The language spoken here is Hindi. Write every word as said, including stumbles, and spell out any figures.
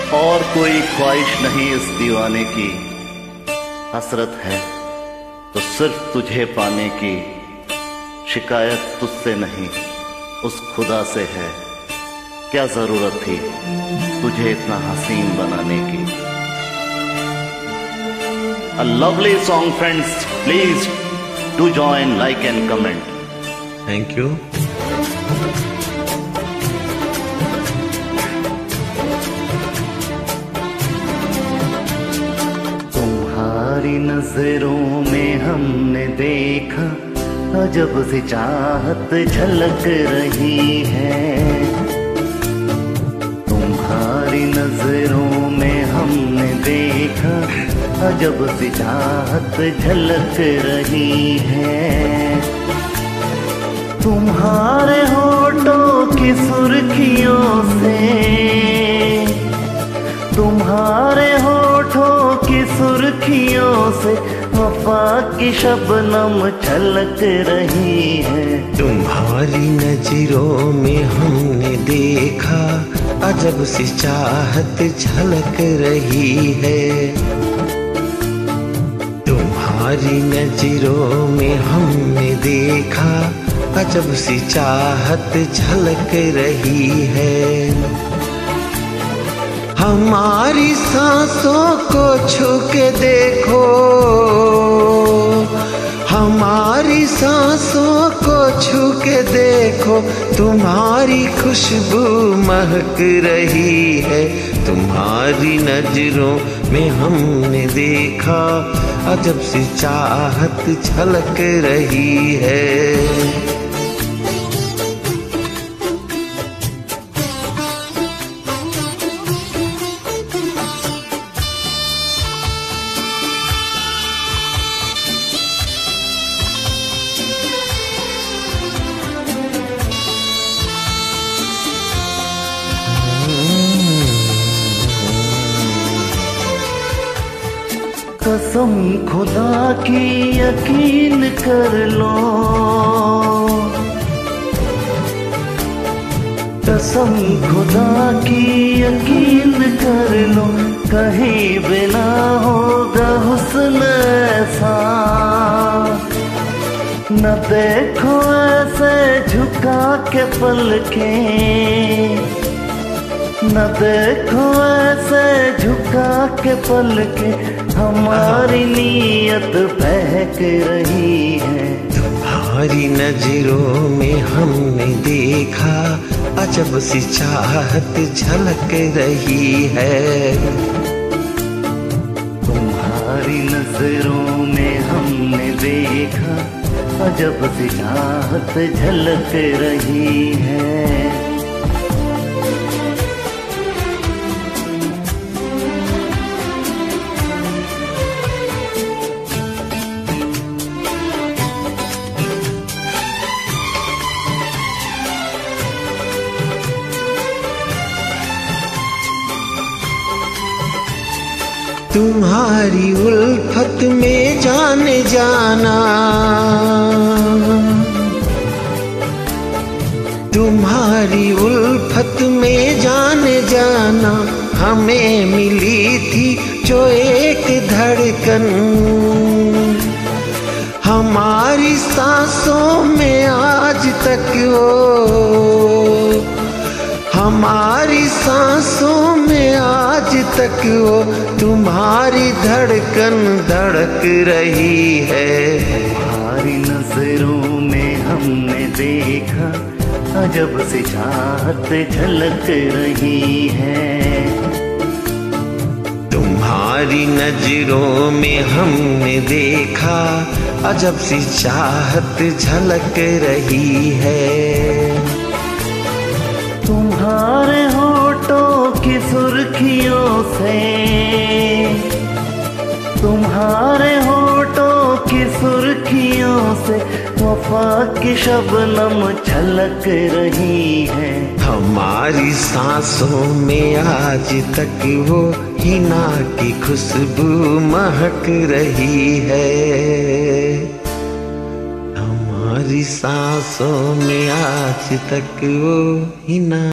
और कोई ख्वाहिश नहीं इस दीवाने की, हसरत है तो सिर्फ तुझे पाने की। शिकायत तुझसे नहीं उस खुदा से है, क्या जरूरत थी तुझे इतना हसीन बनाने की। A lovely song, friends. Please do join, like and comment. Thank you. तुम्हारी नजरों में हमने देखा अजब सी चाहत झलक रही है। तुम्हारी नजरों में हमने देखा अजब सी चाहत झलक रही है। तुम्हारे होठों की सुर्खियों से, तुम्हारे होठों की सुर्खियों से वफा की शबनम छलक रही है। तुम्हारी नजरों में हमने देखा अजब सी चाहत झलक रही है। तुम्हारी नजरों में हमने देखा अजब सी चाहत झलक रही है। हमारी सांसों को छू के देखो, हमारी सांसों को छू के देखो, तुम्हारी खुशबू महक रही है। तुम्हारी नजरों में हमने देखा अजब सी चाहत झलक रही है। कसम खुदा की यकीन कर लो, कसम खुदा की यकीन कर लो, कहीं बिना होगा हुस्न ऐसा। न देखो ऐसे झुका के पलके, न देखो ऐसे झुका के पलके, हमारी नीयत बहक रही है। तुम्हारी नजरों में हमने देखा अजब सी चाहत झलक रही है। तुम्हारी नजरों में हमने देखा अजब सी चाहत झलक रही है। तुम्हारी उल्फत में जाने जाना, तुम्हारी उल्फत में जाने जाना, हमें मिली थी जो एक धड़कन। हमारी सांसों में आज तक वो, हमारी सांसों में आज तक वो तुम्हारी धड़कन धड़क रही है। तुम्हारी नजरों में हमने देखा अजब सी चाहत झलक रही है। तुम्हारी नजरों में हमने देखा अजब सी चाहत झलक रही है। तुम्हारे होठों की सुर्खियों से, तुम्हारे होठों की सुर्खियों से वफा की शबनम छलक रही है। हमारी सांसों में आज तक वो हिना की खुशबू महक रही है। हमारी सांसों में आज तक वो हिना